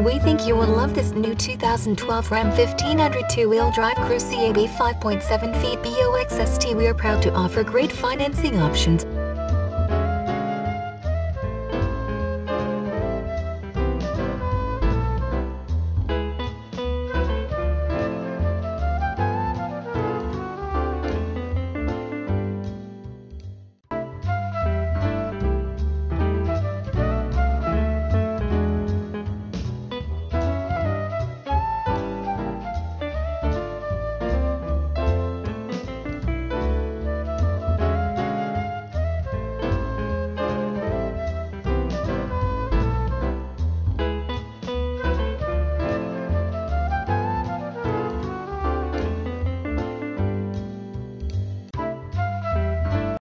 We think you will love this new 2012 Ram 1500 two-wheel drive Cruise CAB 5.7 feet BOXST. We are proud to offer great financing options